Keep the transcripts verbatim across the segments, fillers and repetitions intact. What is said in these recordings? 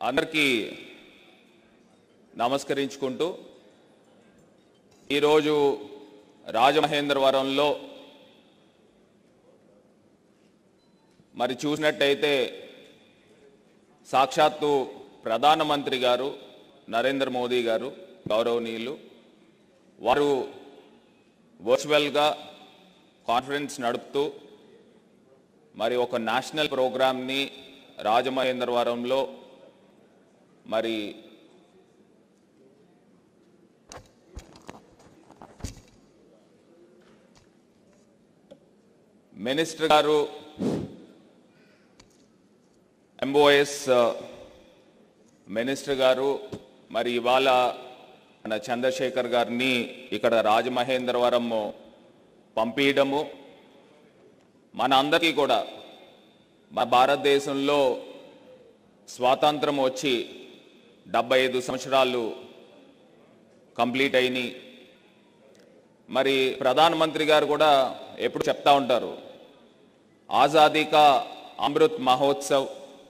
అందరికీ నమస్కరించుకుంటూ ఈరోజు రాజమహేంద్రవరంలో మరి చూసినట్టయితే సాక్షాత్తు ప్రధానమంత్రి గారు నరేంద్ర మోదీ గారు గౌరవనీయులు వారు వర్చువల్గా కాన్ఫరెన్స్ నడుపుతూ మరి ఒక నేషనల్ ప్రోగ్రామ్ని రాజమహేంద్రవరంలో మరి మినిస్టర్ గారు ఎంఓఎస్ మినిస్టర్ గారు మరి ఇవాళ మన చంద్రశేఖర్ గారిని ఇక్కడ రాజమహేంద్రవరం పంపించడము మన అందరికీ కూడా మన భారతదేశంలో స్వాతంత్రం వచ్చి డెబ్బై ఐదు సంవత్సరాలు కంప్లీట్ అయినాయి. మరి ప్రధానమంత్రి గారు కూడా ఎప్పుడు చెప్తా ఉంటారు ఆజాదీ కా అమృత్ మహోత్సవ్.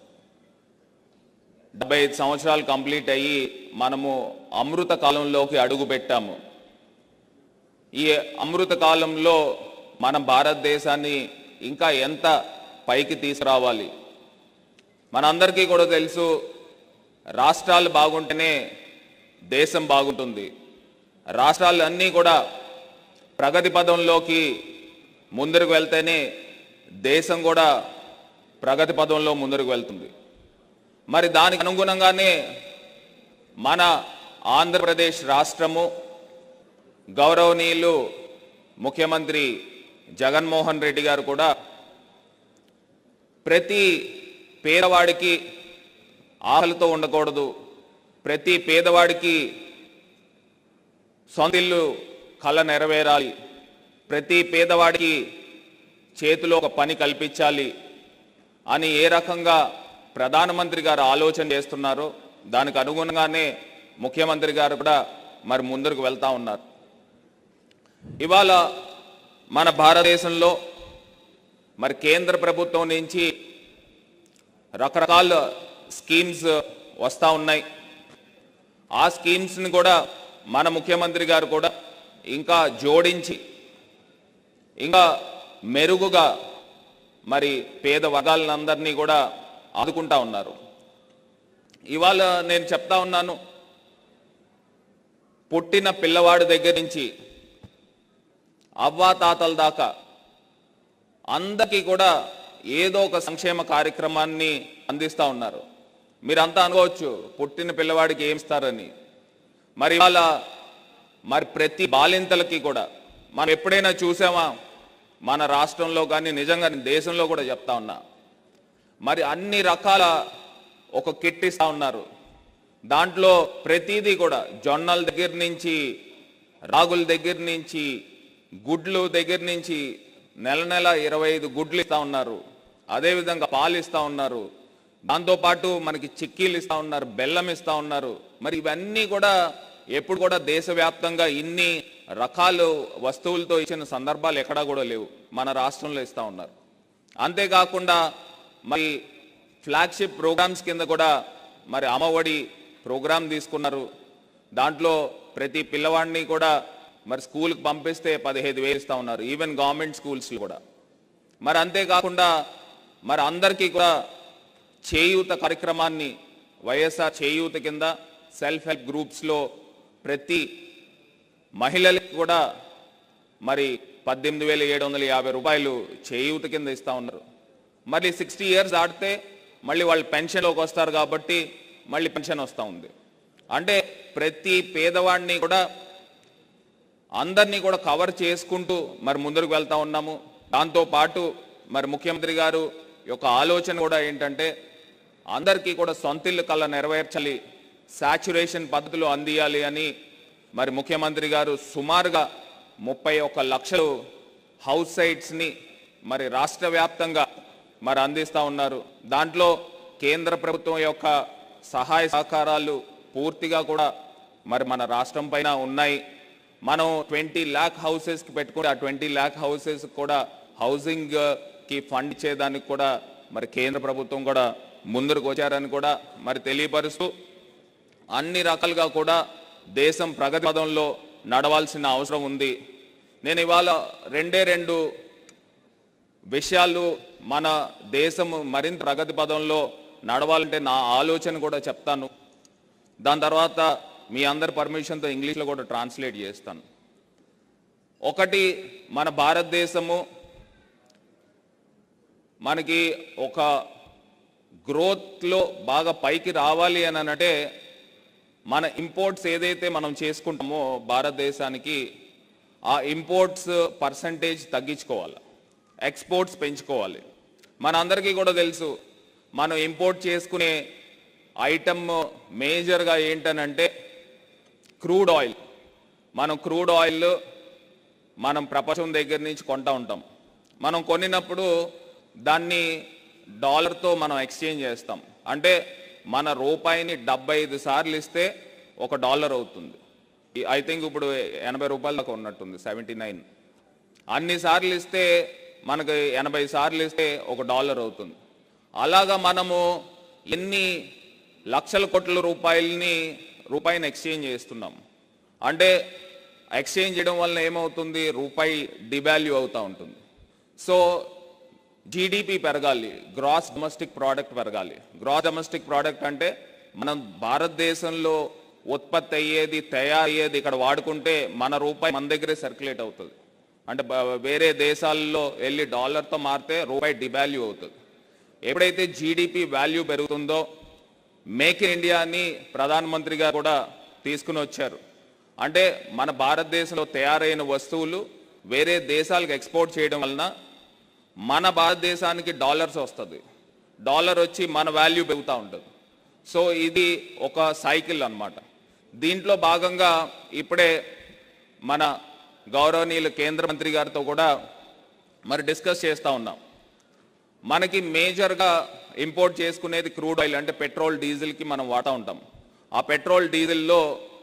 డెబ్బై ఐదు సంవత్సరాలు కంప్లీట్ అయ్యి మనము అమృత కాలంలోకి అడుగు పెట్టాము. ఈ అమృత కాలంలో మన భారతదేశాన్ని ఇంకా ఎంత పైకి తీసుకురావాలి. మనందరికీ కూడా తెలుసు రాష్ట్రాలు బాగుంటేనే దేశం బాగుంటుంది. రాష్ట్రాలు అన్నీ కూడా ప్రగతి పదంలోకి ముందుకు వెళ్తేనే దేశం కూడా ప్రగతి పదంలో ముందుకు వెళ్తుంది. మరి దానికి అనుగుణంగానే మన ఆంధ్రప్రదేశ్ రాష్ట్రము గౌరవనీయులు ముఖ్యమంత్రి జగన్మోహన్ రెడ్డి గారు కూడా ప్రతి పేదవాడికి ఆకలితో ఉండకూడదు, ప్రతి పేదవాడికి సొంత ఇల్లు కళ నెరవేరాలి, ప్రతి పేదవాడికి చేతిలో ఒక పని కల్పించాలి అని ఏ రకంగా ప్రధానమంత్రి గారు ఆలోచన చేస్తున్నారో దానికి అనుగుణంగానే ముఖ్యమంత్రి గారు కూడా మరి ముందుకు వెళ్తా ఉన్నారు. ఇవాళ మన భారతదేశంలో మరి కేంద్ర ప్రభుత్వం నుంచి రకరకాల స్కీమ్స్ వస్తూ ఉన్నాయి. ఆ స్కీమ్స్ని కూడా మన ముఖ్యమంత్రి గారు కూడా ఇంకా జోడించి ఇంకా మెరుగుగా మరి పేద వర్గాలందరినీ కూడా ఆదుకుంటా ఉన్నారు. ఇవాళ నేను చెప్తా ఉన్నాను పుట్టిన పిల్లవాడి దగ్గర నుంచి అవ్వాతాతల దాకా అందరికీ కూడా ఏదో ఒక సంక్షేమ కార్యక్రమాన్ని అందిస్తూ ఉన్నారు. మీరంతా అనుకోవచ్చు పుట్టిన పిల్లవాడికి ఏం ఇస్తారని. మరి ఇవాళ మరి ప్రతి బాలింతలకి కూడా మనం ఎప్పుడైనా చూసామా మన రాష్ట్రంలో కానీ నిజంగా దేశంలో కూడా చెప్తా ఉన్నా మరి అన్ని రకాల ఒక కిట్ ఇస్తూ ఉన్నారు. దాంట్లో ప్రతిదీ కూడా జొన్నల దగ్గర నుంచి రాగుల దగ్గర నుంచి గుడ్లు దగ్గర నుంచి నెల నెల ఇరవై ఐదు గుడ్లు ఇస్తూ ఉన్నారు. అదేవిధంగా పాలు ఇస్తూ ఉన్నారు. దాంతోపాటు మనకి చిక్కీలు ఇస్తూ ఉన్నారు, బెల్లం ఇస్తూ ఉన్నారు. మరి ఇవన్నీ కూడా ఎప్పుడు కూడా దేశవ్యాప్తంగా ఇన్ని రకాల వస్తువులతో ఇచ్చిన సందర్భాలు ఎక్కడా కూడా లేవు, మన రాష్ట్రంలో ఇస్తూ ఉన్నారు. అంతేకాకుండా మరి ఫ్లాగ్షిప్ ప్రోగ్రామ్స్ కింద కూడా మరి అమ్మఒడి ప్రోగ్రాం తీసుకున్నారు. దాంట్లో ప్రతి పిల్లవాడిని కూడా మరి స్కూల్కి పంపిస్తే పదిహేను వేలు ఇస్తూ ఉన్నారు, ఈవెన్ గవర్నమెంట్ స్కూల్స్లో కూడా. మరి అంతేకాకుండా మరి అందరికీ కూడా చేయూత కార్యక్రమాన్ని వైఎస్ఆర్ చేయూత కింద సెల్ఫ్ హెల్ప్ గ్రూప్స్లో ప్రతి మహిళలకు కూడా మరి పద్దెనిమిది వేల ఏడు వందల యాభై రూపాయలు చేయూత కింద ఇస్తూ ఉన్నారు. మళ్ళీ సిక్స్టీ ఇయర్స్ ఆడితే మళ్ళీ వాళ్ళు పెన్షన్లోకి వస్తారు కాబట్టి మళ్ళీ పెన్షన్ వస్తూ ఉంది. అంటే ప్రతి పేదవాడిని కూడా అందరినీ కూడా కవర్ చేసుకుంటూ మరి ముందుకు వెళ్తూ ఉన్నాము. దాంతోపాటు మరి ముఖ్యమంత్రి గారు యొక్క ఆలోచన కూడా ఏంటంటే అందరికీ కూడా సొంత ఇల్లు కళ నెరవేర్చాలి, సాచ్యురేషన్ పద్ధతిలో అందియాలి అని మరి ముఖ్యమంత్రి గారు సుమారుగా ముప్పై ఒక్క లక్షలు హౌస్ సైట్స్ని మరి రాష్ట్ర వ్యాప్తంగా మరి అందిస్తూ ఉన్నారు. దాంట్లో కేంద్ర ప్రభుత్వం యొక్క సహాయ సహకారాలు పూర్తిగా కూడా మరి మన రాష్ట్రం పైన ఉన్నాయి. మనం ట్వంటీ ల్యాక్ హౌసెస్కి పెట్టుకుంటే ఆ ట్వంటీ ల్యాక్ హౌసెస్ కూడా హౌసింగ్కి ఫండ్ ఇచ్చేదానికి కూడా మరి కేంద్ర ప్రభుత్వం కూడా ముందుకు వచ్చారని కూడా మరి తెలియపరుస్తూ అన్ని రకాలుగా కూడా దేశం ప్రగతి పదంలో నడవాల్సిన అవసరం ఉంది. నేను ఇవాళ రెండే రెండు విషయాలు మన దేశం మరింత ప్రగతి పదంలో నడవాలంటే నా ఆలోచన కూడా చెప్తాను. దాని తర్వాత మీ అందరి పర్మిషన్తో ఇంగ్లీష్లో కూడా ట్రాన్స్లేట్ చేస్తాను. ఒకటి, మన భారతదేశము మనకి ఒక గ్రోత్లో బాగా పైకి రావాలి అని అంటే మన ఇంపోర్ట్స్ ఏదైతే మనం చేసుకుంటామో భారతదేశానికి ఆ ఇంపోర్ట్స్ పర్సంటేజ్ తగ్గించుకోవాలి, ఎక్స్పోర్ట్స్ పెంచుకోవాలి. మన అందరికీ కూడా తెలుసు మనం ఇంపోర్ట్ చేసుకునే ఐటమ్ మేజర్గా ఏంటనంటే క్రూడ్ ఆయిల్. మనం క్రూడ్ ఆయిల్ మనం ప్రపంచం దగ్గర నుంచి కొంటూ ఉంటాం. మనం కొనినప్పుడు దాన్ని డాలర్తో మనం ఎక్స్చేంజ్ చేస్తాం. అంటే మన రూపాయిని డెబ్బై ఐదు సార్లు ఇస్తే ఒక డాలర్ అవుతుంది. ఐ థింక్ ఇప్పుడు ఎనభై రూపాయల దాకా ఉన్నట్టుంది, సెవెంటీ నైన్. అన్ని సార్లు ఇస్తే మనకు ఎనభై సార్లు ఇస్తే ఒక డాలర్ అవుతుంది. అలాగా మనము ఎన్ని లక్షల కోట్ల రూపాయలని రూపాయిని ఎక్స్చేంజ్ చేస్తున్నాం. అంటే ఎక్స్చేంజ్ చేయడం వలన ఏమవుతుంది, రూపాయి డివాల్యూ అవుతూ ఉంటుంది. సో జీడిపి పెరగాలి, గ్రాస్ డొమెస్టిక్ ప్రోడక్ట్ పెరగాలి. గ్రాస్ డొమెస్టిక్ ప్రోడక్ట్ అంటే మనం భారతదేశంలో ఉత్పత్తి అయ్యేది తయారయ్యేది ఇక్కడ వాడుకుంటే మన రూపాయి మన దగ్గరే సర్క్యులేట్ అవుతుంది. అంటే వేరే దేశాల్లో వెళ్ళి డాలర్తో మారితే రూపాయి డివాల్యూ అవుతుంది. ఎప్పుడైతే జీడిపి వాల్యూ పెరుగుతుందో మేక్ ఇన్ ఇండియాని ప్రధానమంత్రి గారు కూడా తీసుకుని వచ్చారు. అంటే మన భారతదేశంలో తయారైన వస్తువులు వేరే దేశాలకు ఎక్స్పోర్ట్ చేయడం వలన మన భారతదేశానికి డాలర్స్ వస్తుంది, డాలర్ వచ్చి మన వాల్యూ పెరుగుతూ ఉంటుంది. సో ఇది ఒక సైకిల్ అన్నమాట. దీంట్లో భాగంగా ఇప్పుడే మన గౌరవనీయులు కేంద్ర మంత్రి గారితో కూడా మరి డిస్కస్ చేస్తూ ఉన్నాం. మనకి మేజర్గా ఇంపోర్ట్ చేసుకునేది క్రూడ్ ఆయిల్, అంటే పెట్రోల్ డీజిల్కి మనం వాడుతూ ఉంటాం. ఆ పెట్రోల్ డీజిల్లో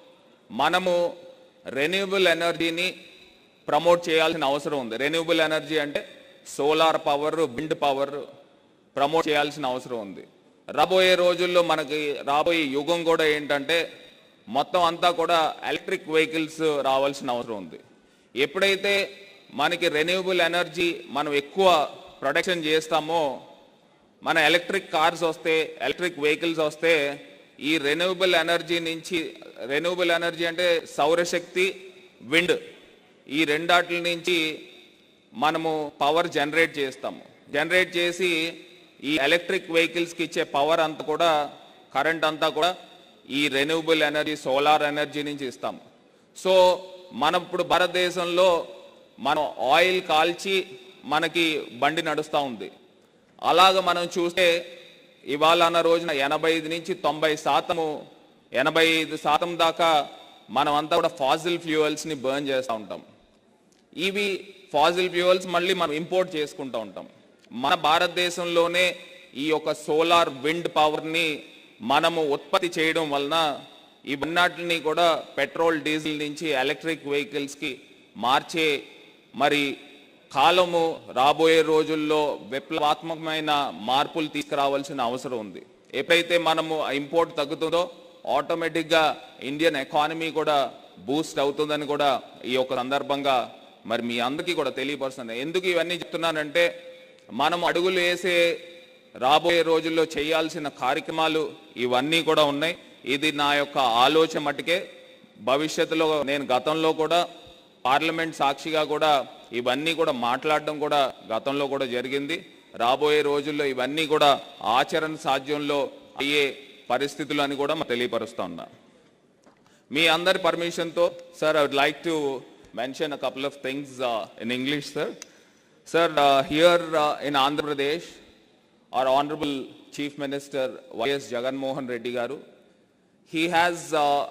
మనము రెన్యూబుల్ ఎనర్జీని ప్రమోట్ చేయాల్సిన అవసరం ఉంది. రెన్యూబుల్ ఎనర్జీ అంటే solar power, wind power promote చేయాల్సిన అవసరం ఉంది. రాబోయే రోజుల్లో మనకి రాబోయే యుగం కూడా ఏంటంటే మొత్తం అంతా కూడా ఎలక్ట్రిక్ వెహికల్స్ రావాల్సిన అవసరం ఉంది. ఎప్పుడైతే మనకి రెన్యూబుల్ ఎనర్జీ మనం ఎక్కువ ప్రొడక్షన్ చేస్తామో, మన ఎలక్ట్రిక్ కార్స్ వస్తే, ఎలక్ట్రిక్ వెహికల్స్ వస్తే, ఈ రెన్యూబుల్ ఎనర్జీ నుంచి, రెన్యూబుల్ ఎనర్జీ అంటే సౌరశక్తి, విండ్, ఈ రెండాట్ల నుంచి మనము పవర్ జనరేట్ చేస్తాము. జనరేట్ చేసి ఈ ఎలక్ట్రిక్ వెహికల్స్కి ఇచ్చే పవర్ అంతా కూడా, కరెంట్ అంతా కూడా ఈ రెన్యూబుల్ ఎనర్జీ, సోలార్ ఎనర్జీ నుంచి ఇస్తాము. సో మనం ఇప్పుడు భారతదేశంలో మనం ఆయిల్ కాల్చి మనకి బండి నడుస్తూ ఉంది. అలాగ మనం చూస్తే ఇవాళ అన్న రోజున ఎనభై ఐదు నుంచి తొంభై శాతము ఎనభై ఐదు శాతం దాకా మనం అంతా కూడా ఫాజిల్ ఫ్యూయల్స్ని బర్న్ చేస్తూ ఉంటాం. ఇవి ఫాజిల్ ఫ్యూయల్స్ మళ్ళీ మనం ఇంపోర్ట్ చేసుకుంటూ ఉంటాం. మన భారతదేశంలోనే ఈ యొక్క సోలార్, విండ్ పవర్ని మనము ఉత్పత్తి చేయడం వలన ఇవన్నిటిని కూడా పెట్రోల్, డీజిల్ నుంచి ఎలక్ట్రిక్ వెహికల్స్కి మార్చే మరి కాలము రాబోయే రోజుల్లో విప్లవాత్మకమైన మార్పులు తీసుకురావాల్సిన అవసరం ఉంది. ఎప్పుడైతే మనము ఇంపోర్ట్ తగ్గుతుందో ఆటోమేటిక్గా ఇండియన్ ఎకానమీ కూడా బూస్ట్ అవుతుందని కూడా ఈ యొక్క సందర్భంగా మరి మీ అందరికీ కూడా తెలియపరుస్తుంది. ఎందుకు ఇవన్నీ చెప్తున్నానంటే మనం అడుగులు వేసే రాబోయే రోజుల్లో చేయాల్సిన కార్యక్రమాలు ఇవన్నీ కూడా ఉన్నాయి. ఇది నా యొక్క ఆలోచన మట్టుకే. భవిష్యత్తులో నేను గతంలో కూడా పార్లమెంట్ సాక్షిగా కూడా ఇవన్నీ కూడా మాట్లాడడం కూడా గతంలో కూడా జరిగింది. రాబోయే రోజుల్లో ఇవన్నీ కూడా ఆచరణ సాధ్యంలో అయ్యే పరిస్థితులు అని కూడా తెలియపరుస్తూ ఉన్నా. మీ అందరి పర్మిషన్తో sir, I would like to mention a couple of things uh, in English, sir. Sir, uh, here uh, in Andhra Pradesh, our Honorable Chief Minister Y S Jagan Mohan Reddy Garu, he has uh,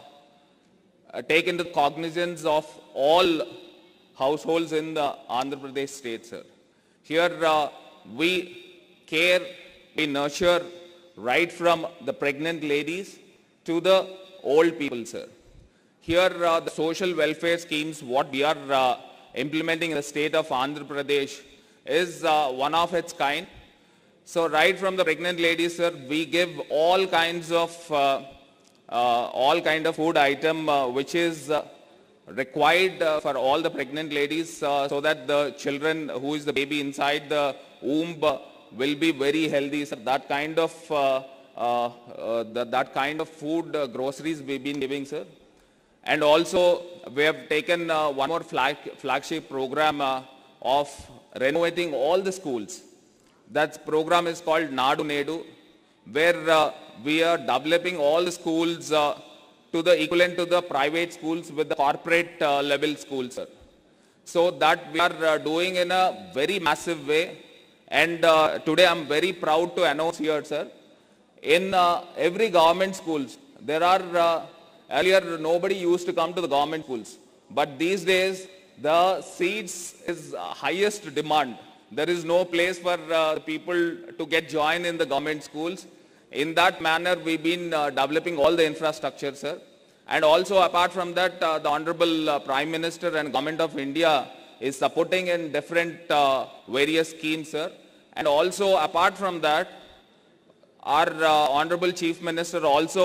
taken the cognizance of all households in the Andhra Pradesh state, sir. Here uh, we care, we nurture right from the pregnant ladies to the old people, sir. Here uh, the social welfare schemes what we are uh, implementing in the state of Andhra Pradesh is uh, one of its kind. So right from the pregnant ladies, sir, we give all kinds of uh, uh, all kind of food item uh, which is uh, required uh, for all the pregnant ladies, uh, so that the children who is the baby inside the womb uh, will be very healthy. So that kind of uh, uh, uh, the, that kind of food uh, groceries we've been giving, sir. And also we have taken uh, one more flag, flagship program uh, of renovating all the schools. That program is called Nadu Nedu, where uh, we are developing all the schools uh, to the equivalent to the private schools with the corporate uh, level schools, sir. So that we are uh, doing in a very massive way. And uh, today I'm very proud to announce here, sir, in uh, every government schools, there are, uh, earlier nobody used to come to the government schools, but these days the seats is uh, highest demand. There is no place for uh, people to get joined in the government schools. In that manner, we've been uh, developing all the infrastructure, sir. And also, apart from that, uh, the Honorable uh, Prime Minister and Government of India is supporting in different uh, various schemes, sir. And also, apart from that, our uh, Honorable Chief Minister also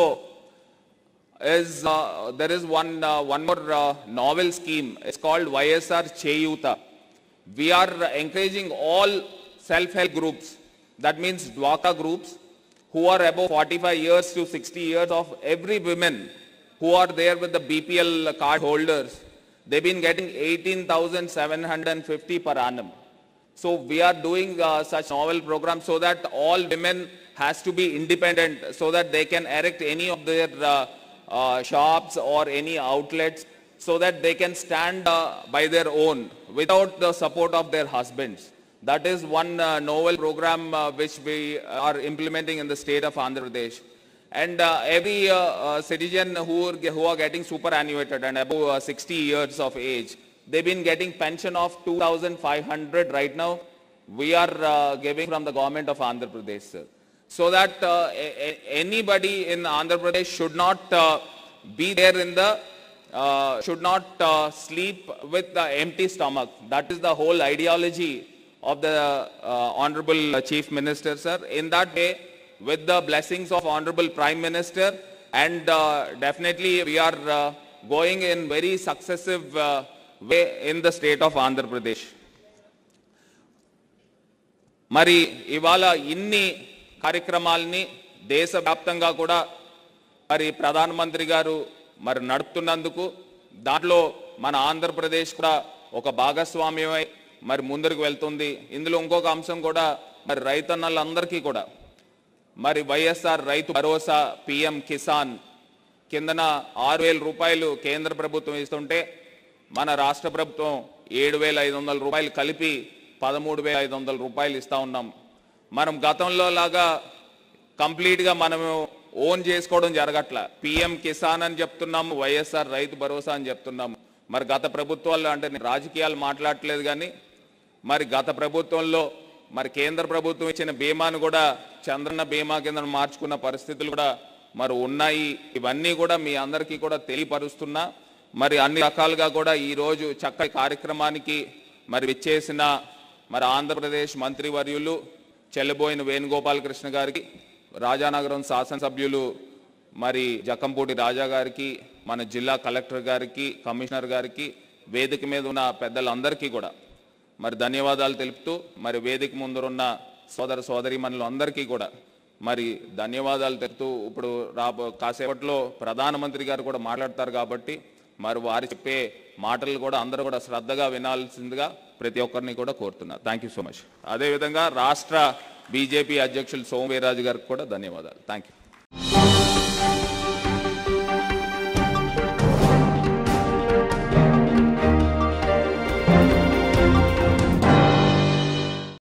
is, uh, there is one, uh, one more uh, novel scheme. It's called Y S R Cheyuta. We are encouraging all self-help groups, that means Dwaka groups, who are above forty-five years to sixty years, of every women who are there with the B P L card holders. They've been getting eighteen thousand seven hundred fifty per annum. So we are doing uh, such novel programs so that all women has to be independent, so that they can erect any of their uh, uh, shops or any outlets, so that they can stand uh, by their own without the support of their husbands. That is one uh, novel program uh, which we are implementing in the state of Andhra Pradesh. And uh, every uh, uh, citizen who are, who are getting superannuated and above uh, sixty years of age, they've been getting pension of two thousand five hundred right now. We are uh, giving from the government of Andhra Pradesh, sir. So that uh, a- anybody in Andhra Pradesh should not uh, be there in the Uh, should not uh, sleep with the empty stomach. That is the whole ideology of the uh, Honorable Chief Minister, sir. In that way, with the blessings of Honorable Prime Minister, and uh, definitely we are uh, going in very successive uh, way in the state of Andhra Pradesh. Mari ivala inni కార్యక్రమాలని దేశవ్యాప్తంగా కూడా మరి ప్రధానమంత్రి గారు మరి నడుపుతున్నందుకు, దాంట్లో మన ఆంధ్రప్రదేశ్ కూడా ఒక భాగస్వామ్యమై మరి ముందరికి వెళ్తుంది. ఇందులో ఇంకొక అంశం కూడా మరి రైతన్నలందరికీ కూడా మరి వైఎస్ఆర్ రైతు భరోసా, పిఎం కిసాన్ కిందన ఆరు వేల రూపాయలు కేంద్ర ప్రభుత్వం ఇస్తుంటే, మన రాష్ట్ర ప్రభుత్వం ఏడు వేల ఐదు వందల రూపాయలు కలిపి పదమూడు వేల ఐదు వందల రూపాయలు ఇస్తూ ఉన్నాం. మనం గతంలో లాగా కంప్లీట్గా మనము ఓన్ చేసుకోవడం జరగట్ల. పిఎం కిసాన్ అని చెప్తున్నాము, వైఎస్ఆర్ రైతు భరోసా అని చెప్తున్నాము. మరి గత ప్రభుత్వాల్లో, అంటే నేను రాజకీయాలు మాట్లాడట్లేదు కానీ, మరి గత ప్రభుత్వంలో మరి కేంద్ర ప్రభుత్వం ఇచ్చిన బీమాను కూడా చంద్రన్న బీమా కింద మార్చుకున్న పరిస్థితులు కూడా మరి ఉన్నాయి. ఇవన్నీ కూడా మీ అందరికీ కూడా తెలియపరుస్తున్నా. మరి అన్ని రకాలుగా కూడా ఈరోజు చక్కటి కార్యక్రమానికి మరి విచ్చేసిన మరి ఆంధ్రప్రదేశ్ మంత్రివర్యులు చెల్లబోయిన వేణుగోపాలకృష్ణ గారికి, రాజానగరం శాసనసభ్యులు మరి జక్కంపూడి రాజా గారికి, మన జిల్లా కలెక్టర్ గారికి, కమిషనర్ గారికి, వేదిక మీద ఉన్న పెద్దలందరికీ కూడా మరి ధన్యవాదాలు తెలుపుతూ, మరి వేదిక ముందరున్న సోదర సోదరీమణులు అందరికీ కూడా మరి ధన్యవాదాలు తెలుపుతూ, ఇప్పుడు రాబో కాసేపట్లో ప్రధానమంత్రి గారు కూడా మాట్లాడతారు కాబట్టి మరి వారు చెప్పే మాటలు కూడా అందరూ కూడా శ్రద్ధగా వినాల్సిందిగా ప్రతి ఒక్కరిని కూడా కోరుతున్నారు. Thank you so much. అదేవిధంగా రాష్ట్ర బీజేపీ అధ్యక్షులు సోము వీర్రాజు గారికి కూడా ధన్యవాదాలు. Thank you.